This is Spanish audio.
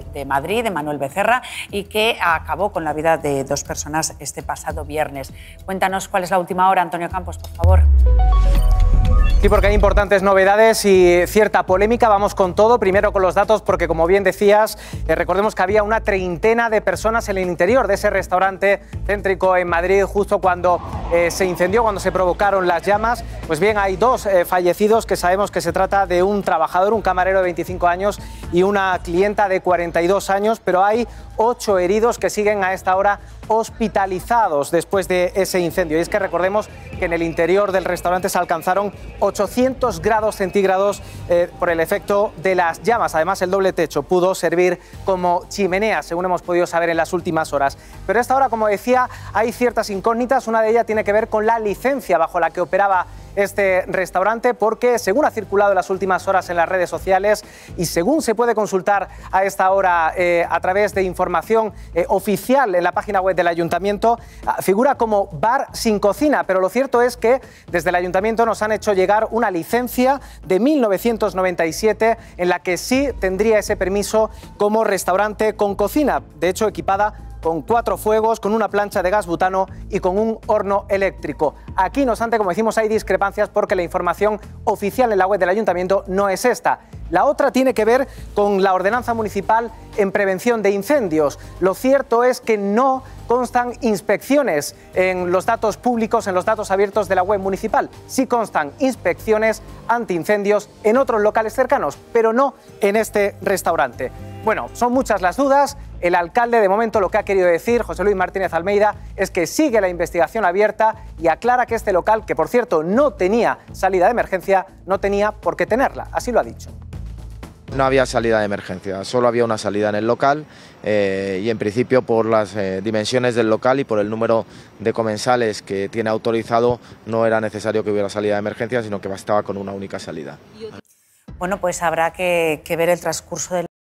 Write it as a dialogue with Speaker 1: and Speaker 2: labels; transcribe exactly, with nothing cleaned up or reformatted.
Speaker 1: de, de Madrid, de Manuel Becerra, y que acabó con la vida de dos personas este pasado viernes. Cuéntanos cuál es la última hora, Antonio Campos, por favor.
Speaker 2: Sí, porque hay importantes novedades y cierta polémica. Vamos con todo. Primero con los datos, porque como bien decías, eh, recordemos que había una treintena de personas en el interior de ese restaurante céntrico en Madrid justo cuando eh, se incendió, cuando se provocaron las llamas. Pues bien, hay dos eh, fallecidos, que sabemos que se trata de un trabajador, un camarero de veinticinco años y una clienta de cuarenta y dos años, pero hay ocho heridos que siguen a esta hora hospitalizados después de ese incendio. Y es que recordemos que en el interior del restaurante se alcanzaron ochocientos grados centígrados eh, por el efecto de las llamas. Además, el doble techo pudo servir como chimenea, según hemos podido saber en las últimas horas. Pero a esta hora, como decía, hay ciertas incógnitas. Una de ellas tiene que ver con la licencia bajo la que operaba este restaurante, porque según ha circulado en las últimas horas en las redes sociales y según se puede consultar a esta hora eh, a través de información eh, oficial en la página web del Ayuntamiento, figura como bar sin cocina, pero lo cierto es que desde el Ayuntamiento nos han hecho llegar una licencia de mil novecientos noventa y siete en la que sí tendría ese permiso como restaurante con cocina, de hecho equipada con cuatro fuegos, con una plancha de gas butano y con un horno eléctrico. Aquí, no obstante, como decimos, hay discrepancias porque la información oficial en la web del Ayuntamiento no es esta. La otra tiene que ver con la ordenanza municipal en prevención de incendios. Lo cierto es que no constan inspecciones en los datos públicos, en los datos abiertos de la web municipal. Sí constan inspecciones antiincendios en otros locales cercanos, pero no en este restaurante. Bueno, son muchas las dudas. El alcalde, de momento, lo que ha querido decir, José Luis Martínez Almeida, es que sigue la investigación abierta y aclara que este local, que por cierto no tenía salida de emergencia, no tenía por qué tenerla. Así lo ha dicho.
Speaker 3: No había salida de emergencia, solo había una salida en el local eh, y en principio por las eh, dimensiones del local y por el número de comensales que tiene autorizado no era necesario que hubiera salida de emergencia, sino que bastaba con una única salida.
Speaker 1: Bueno, pues habrá que, que ver el transcurso del